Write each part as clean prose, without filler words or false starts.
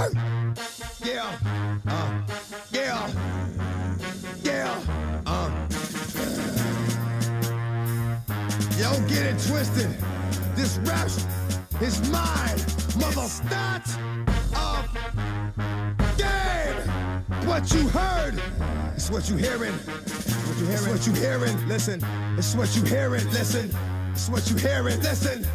Yeah, yeah, yeah, Yo, get it twisted. This rap is mine, mother. Start up game. What you heard, it's what you hearing. It's what you hearing. Listen, it's what you hearing. Listen, it's what you hearing. Listen.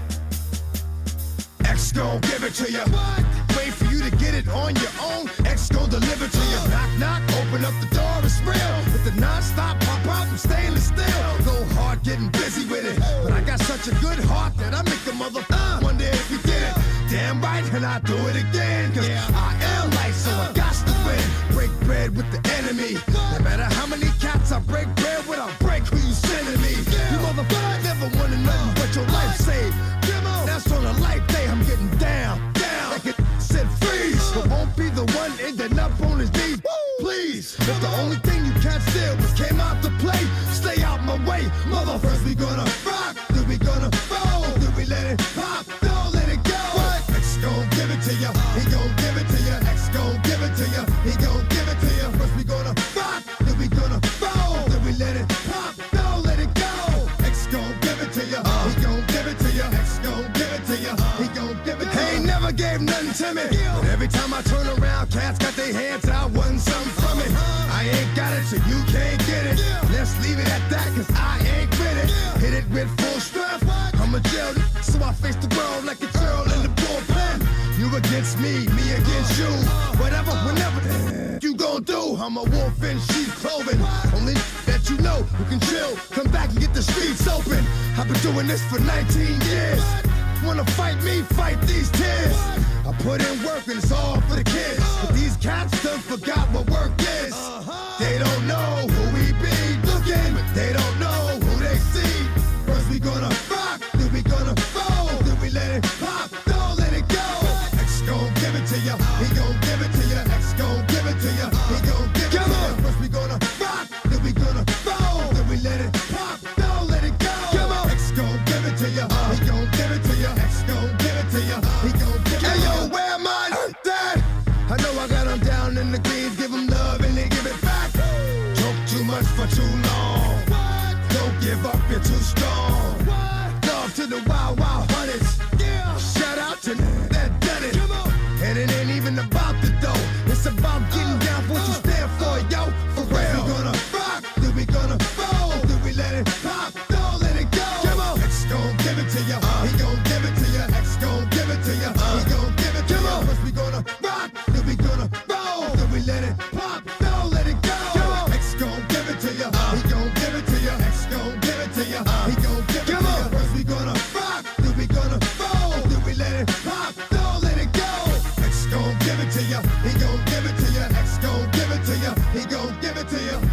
X gon' give it to you. What? Wait for you to get it on your own. X gon' deliver to you. Knock, knock, open up the door, it's real. With the non-stop pop out from stainless steel. Go hard, getting busy with it. But I got such a good heart that I make a mother wonder if you did it. Damn right, and I do it again. Cause I am light, so I got to win. Break bread with the enemy. No matter how many cats I break bread with, I'll break who you sending me. You motherfucker never wanted nothing but your life saved. That's on a life day, I'm getting down, like it said freeze. But won't be the one ending up on his knees, please. If the only thing you can't steal was came out to play, stay out my way, mother. First we gonna rock, then we gonna roll, then we let it pop, don't let it go. What? X gon' give it to ya, he gon' give it to ya. X gon' give it to ya, he gon' give it to ya. First we gonna rock, then we gonna roll, then we let it pop, don't let it go. X gon' give it to ya, he gon' give it to ya. X gon' give it to ya, he gon' give it to ya. He ain't never gave nothing to me, but every time I turn around, cats got their hands out, wanting something from it. I ain't got it, so you can't get it. Let's leave it at that, cause I ain't with it. Hit it with full strength, I'm a jail, so I face the world like a girl in the bullpen. You against me, me against you. Whatever, whenever you gon' do, I'm a wolf in sheep's clothing. Only that you know who can chill, come back and get the streets open. I've been doing this for 19 years. Wanna fight me, fight these tears. I put in work and it's all for the kids. But these cats done forgot what work is. They don't know who we be looking, but they don't know who they see. First we gonna rock, then we gonna roll, then we let it pop, don't let it go. X gon' give it to ya, he gon' give it to ya. X gon' give it to ya, he gon' give it to ya. First we gonna rock, then we gonna roll, then we let it pop, don't let it go. X gon' give it to ya, he gon' give it to ya. X gon' give it to ya, he gon' give it to ya. Hey yo, where am I? Dad, I know I got them down in the greens, give them love and they give it back. Talk too much for too long. Don't give up, you're too strong. Love to the wild, wild hunters. Shout out to that done it. And it ain't even about the dough. It's about getting down for what you stand for, yo. For real. We gonna rock, then we gonna roll, then we let it pop, don't let it go. X gon' give it to ya, he gon' give it to ya. X gon' give it to ya, he gon' give it to ya. First we gonna rock, then we gonna roll, then we let it pop, don't let it go. X gon' give it to ya, he gon' give it to ya. X gon' give it to ya, he gon' give it to ya. First we gonna rock, then we gonna roll, then we let it pop, don't let it go. X gon' give it to ya, he gon' give it to ya. X gon' give it to ya, he gon' give it to ya.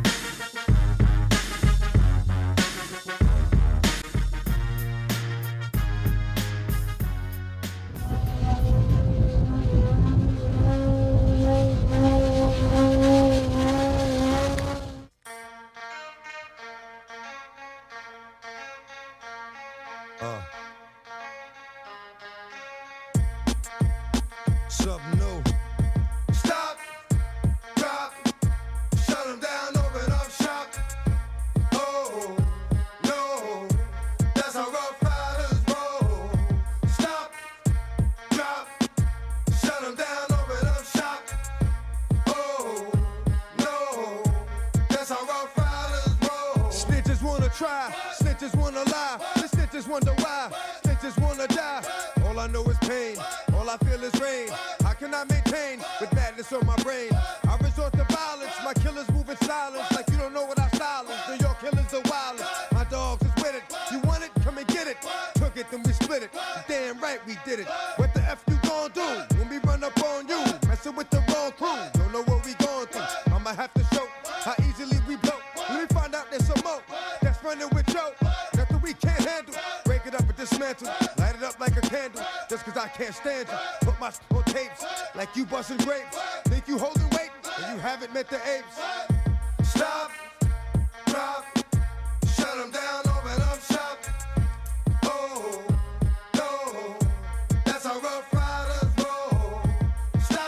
Something new. Stop, drop, shut them down, open up shop. Oh, no, that's how Rough Riders roll. Stop, drop, shut them down, open up shop. Oh, no, that's how Rough Riders roll. Snitches wanna try, snitches wanna lie, the snitches wonder why, snitches wanna die. All I know is pain, all I feel is rain. How can I maintain with madness on my brain? I resort to violence, my killers move in silence like you don't know what I style is. New York killers are wildest, my dogs is with it. You want it? Come and get it. Took it, then we split it. Damn right we did it. What the F you gon' do when we run up on you? Messing with the wrong crew, don't know what we going through. I'ma have to show how easily we blow. Let me find out there's some more that's running with Joe. Nothing we can't handle. Break it up and dismantle. Light it up like a candle. Just cause I can't stand you. Put my on tapes like you busting grapes. Think you holding weight and you haven't met the apes. Stop, drop, shut them down, open up shop. Oh, no, that's how Rough Riders roll. Stop.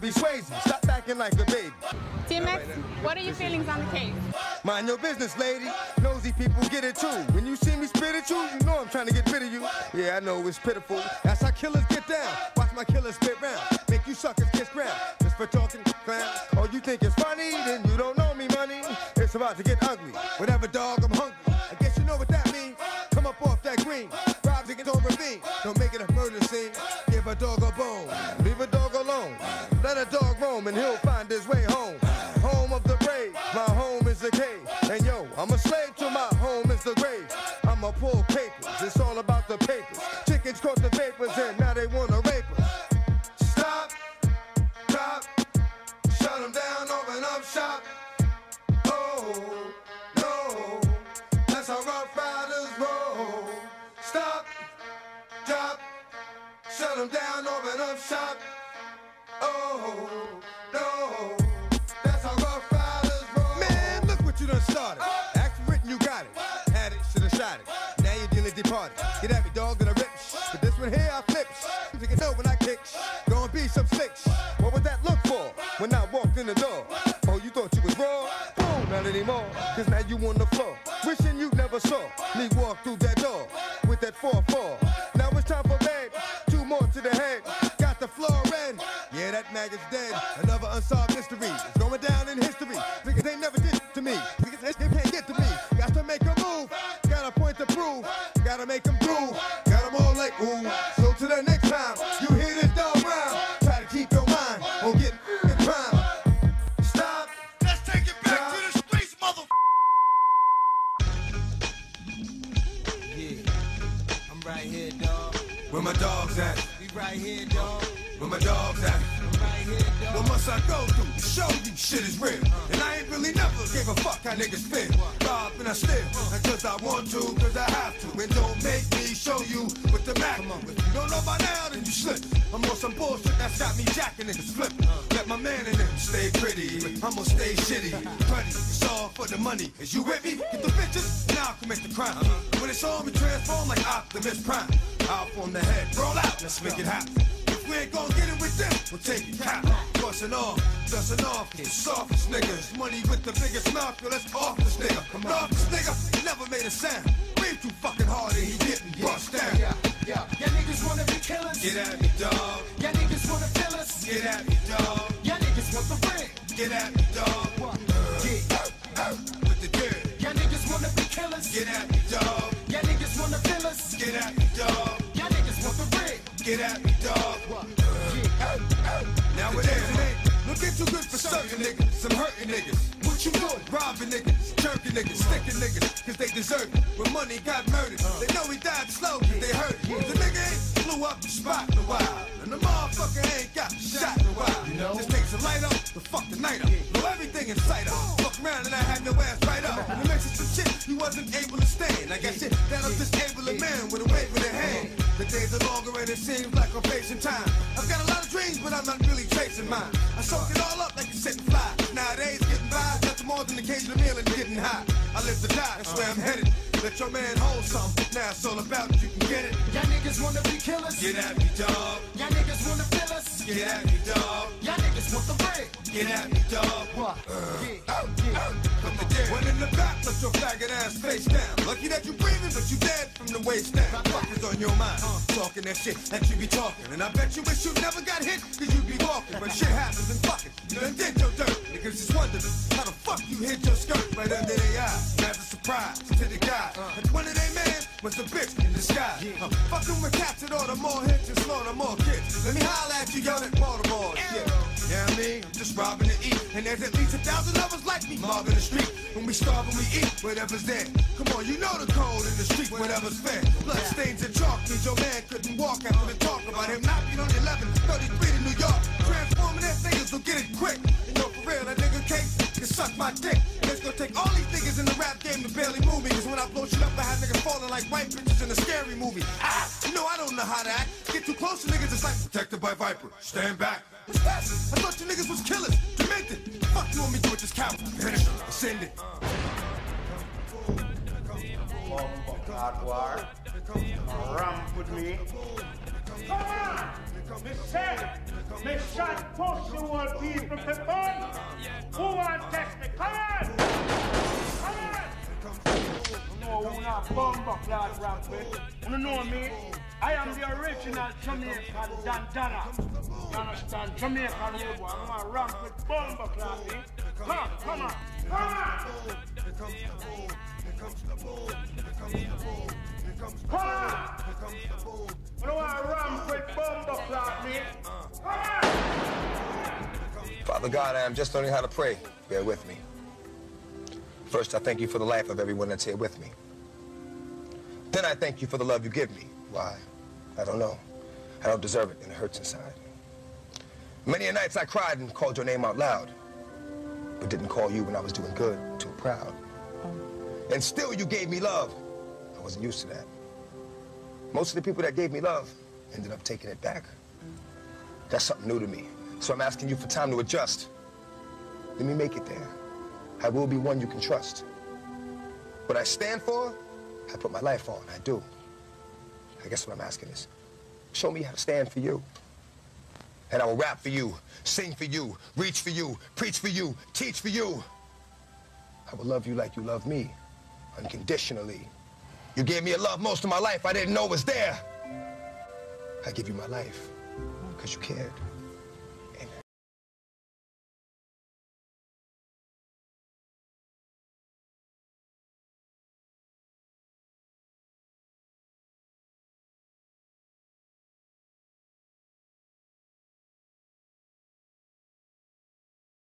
be Swayze. Stop acting like a baby. DMX, what are your feelings on the case? Mind your business, lady. Nosy people get it too. When you see me spit at you, you know I'm trying to get rid of you. Yeah, I know it's pitiful. That's how killers get down. Watch my killers spit round. Make you suckers kiss ground. Just for talking clown. Oh, you think it's funny? Then you don't know me, money. It's about to get ugly. Whatever, dog, I'm hungry. I guess you know what that means. Come up off that green. Rob niggas don't ravine. Don't make it a murder scene. Give a dog a bone. Leave a dog alone. Let a dog roam and he'll find his way home. Home of the brave. My home is the cave. And yo, I'm a slave to my home is the grave. I'ma pull papers. It's all about the papers. Chickens caught the vapors and now they wanna rape us. Stop. Drop. Shut them down. Open up shop. Oh, no. That's how rough riders roll. Stop. Drop. Shut them down. Open up shop. Oh, no. That's how rough riders roll. Man, look what you done started. Act written, you got it. Had it, should've shot it. Now you're dealing departed. Get at me, dog, and I rip. But this one here, I flip. You think it know when I kick. Gonna be some slicks. What would that look for when I walked in the door? Oh, you thought you was raw? Boom, not anymore. Cause now you on the floor. Wishing you never saw me walk through that door with that 4-4. Now it's time for bed. 2 more to the head. Got the floor in. Yeah, that maggot's dead. Another unsolved mystery. It's going down in history. Niggas they never did to me. Niggas they can't get to me. Got to make a move. Got a point to prove. Gotta make them prove. Got them all like ooh. So to the next time you hear this dog round, try to keep your mind on getting in crime. Stop. Let's take it back to the streets, mother. Yeah, I'm right here, dog. Where my dogs at? We right here, dog. Where my dogs at? I'm right here, dog. What must I go through to show you shit is real? And I ain't really never gave a fuck how niggas feel. Rob and I steal, not cause I want to, cause I have to. And don't make me show you with the Mac. If you don't know by now, then you slip. I'm on some bullshit that's got me jacking niggas flip. Let my man in them stay pretty, I'ma stay shitty. Buddy, it's all for the money. Is you with me? Get the bitches, and I'll commit the crime. And when it's on, we transform like Optimus Prime. Out from the head, roll out, let's make it happen. We ain't gon' get it with them, we'll take it cap. Bustin' off, dustin' off, the softest niggas. Money with the biggest mouth, yo, let's off this nigga. Come off this nigga, he never made a sound. Breathe too fucking hard and he didn't bust down. Y'all niggas wanna be killers. Get at me, dog. Y'all niggas wanna kill us. Get at me, dog. Y'all niggas want the ring. Get at me, dog. With the dirt. Y'all niggas wanna be killers. Get at me, dog. Y'all niggas wanna kill us. Get at me, dog. Y'all niggas want the ring. Get at me, dog. Now it ain't looking too good for certain niggas, some hurting niggas. What you doing? Robbing niggas, jerking niggas, sticking niggas, cause they deserve it. When money got murdered, they know he died slow, cause they hurt it. The nigga ain't blew up the spot in a while, and the motherfucker ain't got shot in a while. Just takes a light up to fuck the night up, blow everything in sight up. Fuck around and I had no ass right up. And you mentioned some shit he wasn't able to stand. I got shit that'll disable a man with a wave in their hand. The days are longer and it seems like I'm facing time. I've got a lot of dreams, but I'm not really chasing mine. I soak it all up like a sitting fly. Nowadays, getting by is nothing more than occasional meal and getting high. I live to die, that's where I'm headed. Let your man hold something. Now it's all about you can get it. Y'all niggas wanna be killers. Get at me, dog. Y'all niggas wanna kill us. Get at me, dog. Y'all niggas want the ring. Get at me, dog. When in the back, let your faggot ass face down. Lucky that you breathing, but you dead from the waist down. Fuck is on your mind, talking that shit that you be talking. And I bet you wish you never got hit, cause you be walking. But shit happens and fuck it, you done did your dirt. Niggas just wondering how the fuck you hit your skirt right under their eyes. As a surprise to the guy. And one of they man was a bitch in disguise. Fucking with cats and order more hits and slaughter more kids. Let me holler at you, y'all at Baltimore. Shit. Yeah, I mean, I'm just robbing to eat. And there's at least 1,000 others like me, mobbing the street. When we starve and we eat, whatever's there. Come on, you know the code in the street, whatever's fair. Blood stains and chalk means your man couldn't walk after the talk about him knocking on 1133 to New York. Transforming their fingers, so get it quick. You know, for real, that nigga Case can suck my dick. And it's gonna take all these niggas in the rap game to barely move me. Cause when I blow shit up, I have niggas falling like white bitches in a scary movie. You know I don't know how to act. Get too close to niggas, it's like protected by Viper. Stand back. What's that? I thought you niggas was killers, demented. Fuck you want me to do with this coward? Finish it, send it. Hardware, ramp with me. Come on! Me say, me shot push you all people to fun. Who want test me? Come on! Come on! You know who not bumbo clad rampant. You know me? I am the original Jamaican Dandana. You understand? Jamaican road boy. I'm gonna ramp with bumbo clad me. Come on! Come on! Come on! I don't want to ramp with bumbo clad me. Come on! Father God, I am just learning how to pray. Bear with me. First, I thank you for the life of everyone that's here with me. Then I thank you for the love you give me. Why? I don't know. I don't deserve it, and it hurts inside. Many a nights I cried and called your name out loud, but didn't call you when I was doing good, too proud. And still you gave me love. I wasn't used to that. Most of the people that gave me love ended up taking it back. That's something new to me. So I'm asking you for time to adjust. Let me make it there. I will be one you can trust. What I stand for, I put my life on, I do. I guess what I'm asking is, show me how to stand for you. And I will rap for you, sing for you, reach for you, preach for you, teach for you. I will love you like you love me, unconditionally. You gave me a love most of my life I didn't know was there. I give you my life, because you cared.